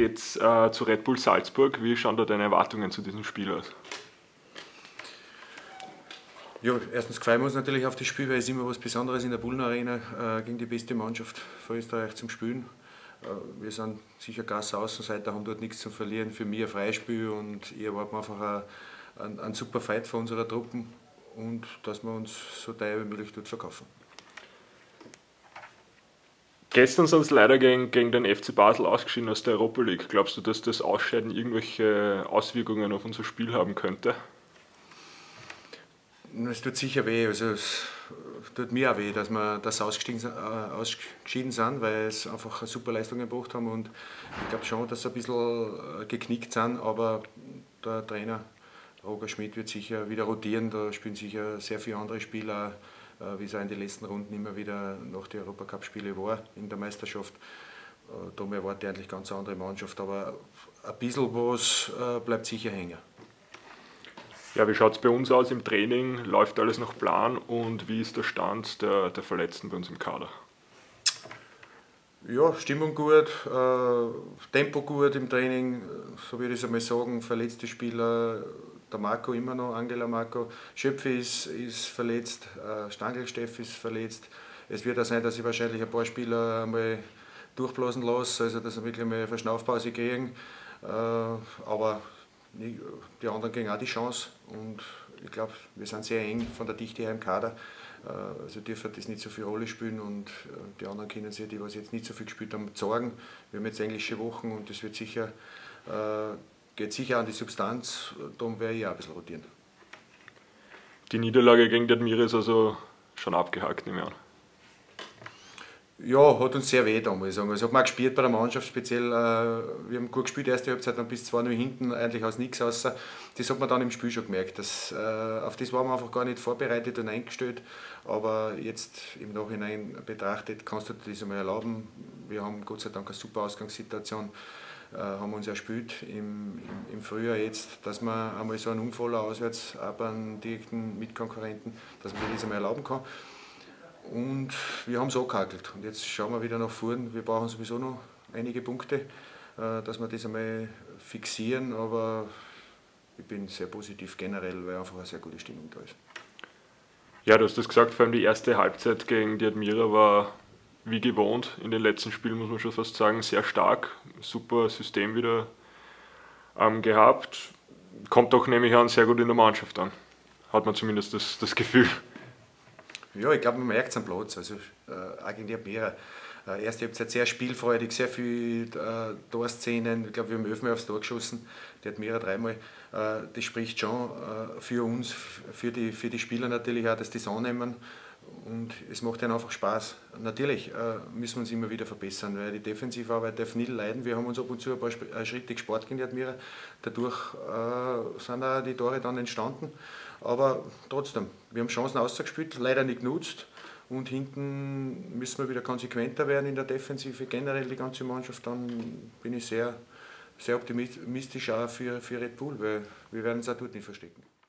geht's zu Red Bull Salzburg. Wie schauen da deine Erwartungen zu diesem Spiel aus? Ja, erstens freuen wir uns natürlich auf das Spiel, weil es immer was Besonderes in der Bullen Arena gegen die beste Mannschaft von Österreich zum Spielen. Wir sind sicher Gasse Außenseiter, haben dort nichts zu verlieren. Für mich ein Freispiel und ich erwarte einfach einen super Fight von unserer Truppen und dass wir uns so teuer wie möglich dort verkaufen. Gestern sind es leider gegen den FC Basel ausgeschieden aus der Europa League. Glaubst du, dass das Ausscheiden irgendwelche Auswirkungen auf unser Spiel haben könnte? Es tut sicher weh, also es tut mir auch weh, dass wir das ausgeschieden sind, weil es einfach eine super Leistung gebracht haben und ich glaube schon, dass sie ein bisschen geknickt sind, aber der Trainer Roger Schmidt wird sicher wieder rotieren, da spielen sicher sehr viele andere Spieler, wie es auch in den letzten Runden immer wieder nach den Europacup-Spielen war in der Meisterschaft. Darum erwarte ich eigentlich eine ganz andere Mannschaft, aber ein bisschen was bleibt sicher hängen. Ja, wie schaut es bei uns aus im Training? Läuft alles nach Plan und wie ist der Stand der Verletzten bei uns im Kader? Ja, Stimmung gut, Tempo gut im Training, so würde ich es einmal sagen. Verletzte Spieler, der Marco immer noch, Angela Marco. Schöpfe ist verletzt, Stangl-Steff ist verletzt. Es wird auch sein, dass ich wahrscheinlich ein paar Spieler einmal durchblasen lasse, also dass sie wirklich mal eine Verschnaufpause kriegen. Aber die anderen kriegen auch die Chance und ich glaube, wir sind sehr eng von der Dichte her im Kader. Also dürfen das nicht so viel Rolle spielen und die anderen können sich, die was jetzt nicht so viel gespielt haben, sorgen. Wir haben jetzt englische Wochen und das wird sicher, geht sicher an die Substanz, darum werde ich auch ein bisschen rotieren. Die Niederlage gegen die Admira ist also schon abgehakt, nehme ich an. Ja, hat uns sehr weh da, muss ich sagen. Also hat man gespielt bei der Mannschaft, speziell, wir haben gut gespielt, erste Halbzeit, dann bis 2-0 hinten, eigentlich aus nichts raus. Das hat man dann im Spiel schon gemerkt. Auf das waren wir einfach gar nicht vorbereitet und eingestellt. Aber jetzt im Nachhinein betrachtet, kannst du dir das einmal erlauben. Wir haben Gott sei Dank eine super Ausgangssituation, haben uns erspielt im Frühjahr jetzt, dass man einmal so einen Unfall auswärts, auch bei einem direkten Mitkonkurrenten, dass man sich das einmal erlauben kann. Und wir haben es angehakelt. Und jetzt schauen wir wieder nach vorn. Wir brauchen sowieso noch einige Punkte, dass wir das einmal fixieren. Aber ich bin sehr positiv generell, weil einfach eine sehr gute Stimmung da ist. Ja, du hast das gesagt, vor allem die erste Halbzeit gegen die Admira war wie gewohnt. In den letzten Spielen muss man schon fast sagen, sehr stark. Super System wieder gehabt. Kommt doch nämlich an sehr gut in der Mannschaft an. Hat man zumindest das Gefühl. Ja, ich glaube, man merkt es am Platz. Also, auch gegen die Admira. Erste Halbzeit sehr spielfreudig, sehr viele Torszenen. Ich glaube, wir haben 11-mal aufs Tor geschossen, die Admira 3-mal. Das spricht schon für uns, für die Spieler natürlich auch, dass die es annehmen. Und es macht ihnen einfach Spaß. Natürlich müssen wir uns immer wieder verbessern, weil die Defensivarbeit darf nie leiden. Wir haben uns ab und zu ein paar Schritte gespart gegen die Admira. Dadurch sind auch die Tore dann entstanden. Aber trotzdem, wir haben Chancen ausgespielt, leider nicht genutzt. Und hinten müssen wir wieder konsequenter werden in der Defensive, generell die ganze Mannschaft. Dann bin ich sehr, sehr optimistisch auch für Red Bull, weil wir werden es auch dort nicht verstecken.